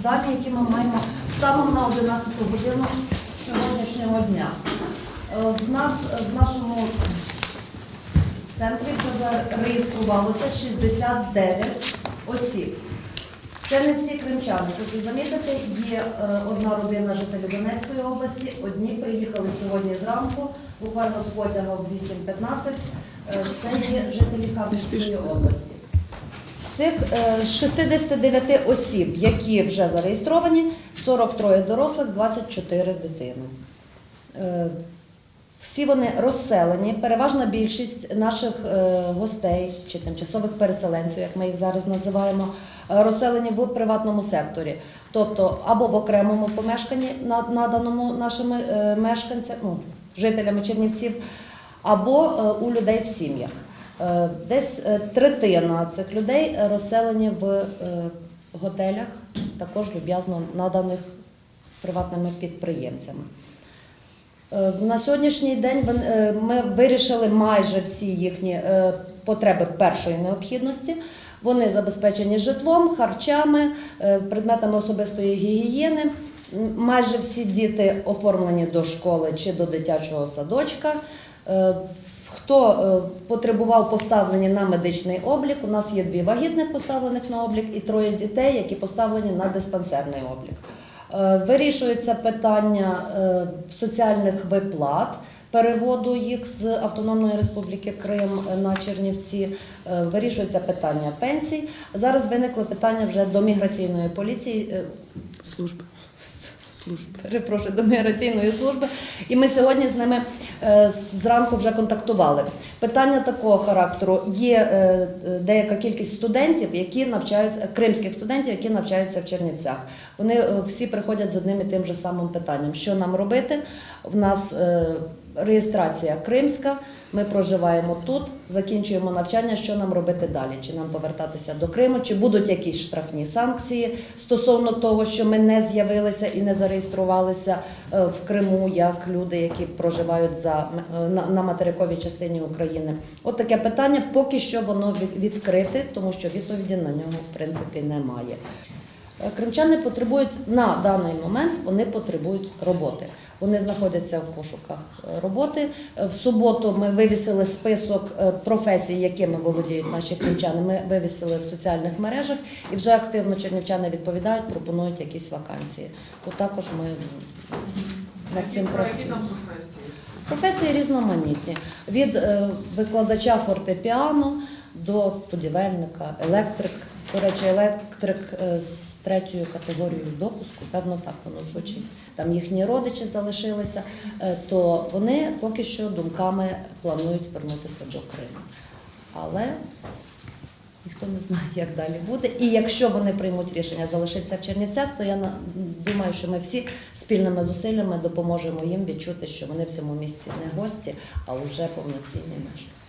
дані, які ми маємо станом на 11 годину сьогоднішнього дня. В нас в нашому центрі вже зареєструвалося 69 осіб. Це не всі кримчани. Хочу замітити, є одна родина жителів Донецької області, одні приїхали сьогодні зранку, буквально з потяга в 8:15, це є жителі Харківської області. З цих 69 осіб, які вже зареєстровані, 43 дорослих, 24 дитини. Всі вони розселені, переважна більшість наших гостей чи тимчасових переселенців, як ми їх зараз називаємо, розселені в приватному секторі. Тобто або в окремому помешканні, наданому нашими мешканцями, жителями Чернівців, або у людей в сім'ях. Десь третина цих людей розселені в готелях, також люб'язно наданих приватними підприємцями. На сьогоднішній день ми вирішили майже всі їхні потреби першої необхідності. Вони забезпечені житлом, харчами, предметами особистої гігієни. Майже всі діти оформлені до школи чи до дитячого садочка. Хто потребував поставлення на медичний облік, у нас є 2 вагітних поставлених на облік і 3 дітей, які поставлені на диспансерний облік. Вирішується питання соціальних виплат, переводу їх з Автономної Республіки Крим на Чернівці, вирішується питання пенсій. Зараз виникли питання вже до міграційної поліції. Перепрошую, до міграційної служби. І ми сьогодні з ними зранку вже контактували. Питання такого характеру. Є деяка кількість студентів, які навчаються, кримських студентів, які навчаються в Чернівцях. Вони всі приходять з одним і тим же самим питанням. Що нам робити? В нас реєстрація кримська, ми проживаємо тут, закінчуємо навчання, що нам робити далі? Чи нам повертатися до Криму, чи будуть якісь штрафні санкції стосовно того, що ми не з'явилися і не зареєструвалися в Криму, як люди, які проживають на материковій частині України. От таке питання, поки що воно відкрите, тому що відповіді на нього, в принципі, немає. Кримчани потребують, на даний момент, вони потребують роботи. Вони знаходяться в пошуках роботи. В суботу ми вивісили список професій, якими володіють наші кримчани. Ми вивісили в соціальних мережах і вже активно чернівчани відповідають, пропонують якісь вакансії. От також ми над цим працюємо. Професії різноманітні. Від викладача фортепіано до будівельника, електрик. До речі, електрик з 3-ю категорією допуску, певно так воно звучить. Там їхні родичі залишилися, то вони поки що думками планують вернутися до Криму. Але ніхто не знає, як далі буде. І якщо вони приймуть рішення залишитися в Чернівцях, то я думаю, що ми всі спільними зусиллями допоможемо їм відчути, що вони в цьому місці не гості, а вже повноцінні мешканці.